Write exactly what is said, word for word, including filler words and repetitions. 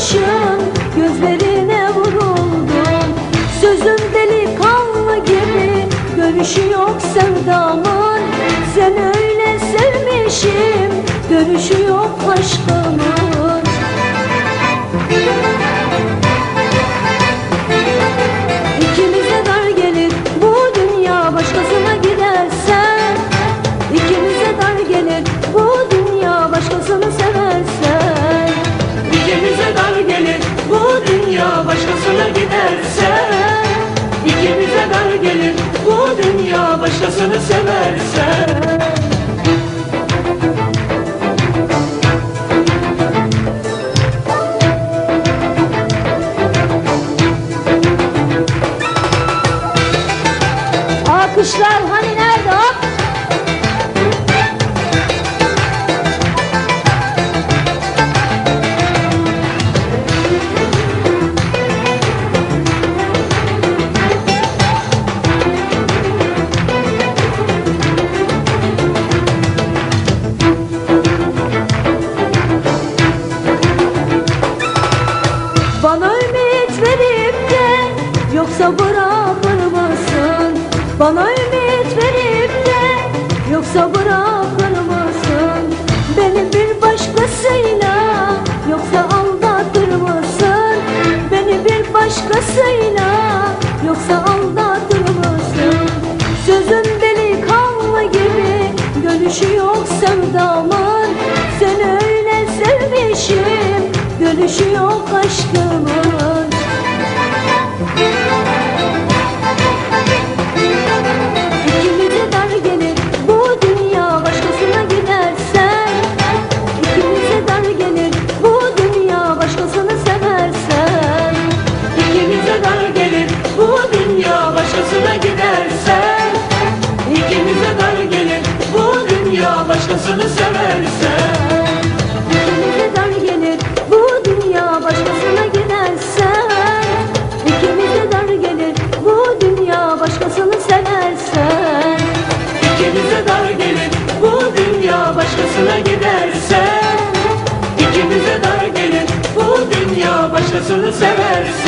sarhoşum, gözlerine vuruldum. Sözüm delikanlı gibi, dönüşü yok sevdamın. Sen öyle sevmişim, dönüşü yok aşkımın. İkimize dar gelir bu dünya, başkasına gidersen. İkimize dar gelir bu dünya, başkasını seversen. İkimize dar gelir bu dünya, başkasına gidersen. İkimize dar gelir bu dünya, başkasını seversen. Alkışlar hani nerede? Hop! Bana ümit verip de yoksa bırakır mısın? Bana ümit verip de yoksa bırakır mısın? Beni bir başkasıyla yoksa aldatır mısın? Beni bir başkasıyla yoksa aldatır mısın? Sözün delikanlı gibi, dönüşü yok sevdamın. Seni öyle sevmişim, dönüşü yok aşkımın. İkimize dar gelir bu dünya, başkasına gidersen. İkimize dar gelir bu dünya, başkasını seversen. İkimize dar gelir bu dünya, başkasına gidersen. İkimize dar gelir bu dünya, başkasını seversen. İkimize dar gelir bu dünya, başkasına gidersen. İkimize dar gelir bu dünya, başkasını seversen. İkimize dar gelir bu dünya, başkasına gidersen. İkimize dar gelir bu dünya, başkasını seversen.